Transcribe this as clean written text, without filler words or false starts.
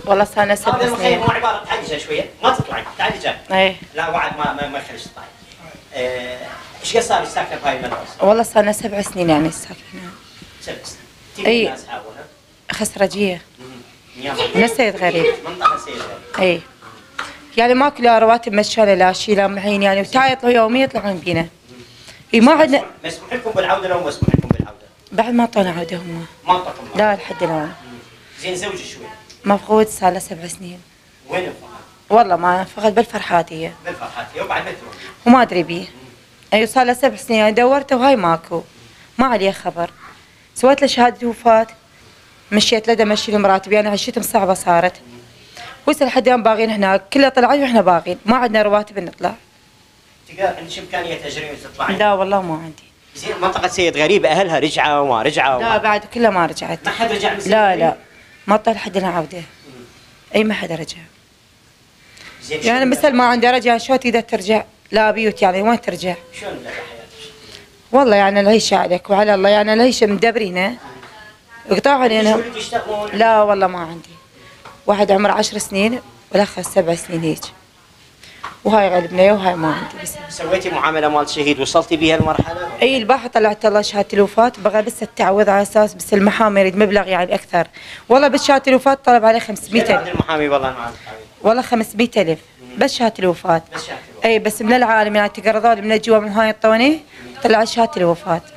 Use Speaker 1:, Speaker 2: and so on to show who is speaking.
Speaker 1: والله صار لنا 7
Speaker 2: هذا
Speaker 1: سنين.
Speaker 2: المخيم هو عباره تعالي شويه ما تطلعي تعالي جاي.
Speaker 1: ايه
Speaker 2: لا وعد ما يخليش تطلعي. ايش قد صار لك ساكنه بهاي المدرسه؟
Speaker 1: والله صار لنا 7 سنين يعني ساكنين.
Speaker 2: 7 سنين. تيجي الناس حاولها؟
Speaker 1: خسرجيه. من السيد غريب.
Speaker 2: منطقه السيد غريب.
Speaker 1: اي يعني ماكو لا رواتب مشانه لا شيء لا معين يعني وتاي يطلعوا يوميا يطلعون بينا. اي ما عندنا.
Speaker 2: مسموح لكم بالعوده لو مسموح لكم بالعوده؟
Speaker 1: بعد ما اعطونا عوده هم.
Speaker 2: ما اعطاكم
Speaker 1: لا لحد الان.
Speaker 2: زين زوجك شوي؟
Speaker 1: مفقود صار له 7 سنين.
Speaker 2: وين الفقد؟
Speaker 1: والله ما فقد بالفرحاتيه.
Speaker 2: بالفرحاتيه وبعد متى؟
Speaker 1: وما ادري بيه. اي صار له 7 سنين يعني دورته وهاي ماكو. ما عليه خبر. سويت له شهاده وفاه. مشيت له امشي له مراتبي انا عيشتهم صعبه صارت. وصل لحد الان باغين هناك كله طلعت واحنا باغين ما عندنا رواتب نطلع.
Speaker 2: عندك امكانيه تجرين وتطلعين؟
Speaker 1: لا والله ما عندي.
Speaker 2: زين منطقه سيد غريب اهلها رجعوا وما رجعوا؟
Speaker 1: لا بعد كلها ما رجعت.
Speaker 2: ما حد رجع من سيد
Speaker 1: لا
Speaker 2: غريب؟
Speaker 1: لا ما طلع حد لنا عوده. اي ما حدا رجع. يعني مثل ما عندي رجع شو تقدر ترجع؟ لا بيوت يعني وين ترجع؟
Speaker 2: شلون بدأ حياتك؟
Speaker 1: والله يعني العيشه عليك وعلى الله يعني العيشه مدبرينه. قطعوا علينا. لا والله ما عندي. واحد عمره 10 سنين والاخر 7 سنين هيك. وهاي غلبنا وهاي ما عندي بس.
Speaker 2: سويتي معامله مال شهيد وصلتي بها المرحله؟
Speaker 1: اي البارحه طلعت الله شهاده الوفاه بغى بس التعويض على اساس بس المحامي يريد مبلغ يعني اكثر. والله بس شهاده الوفاه طلب عليه 500,000.
Speaker 2: المحامي والله
Speaker 1: والله 500,000 بس شهاده الوفاه.
Speaker 2: بس شهاده الوفاه.
Speaker 1: اي بس من العالم يعني تقرضوا لي من الجوا من هاي الطوني طلع شهاده الوفاه.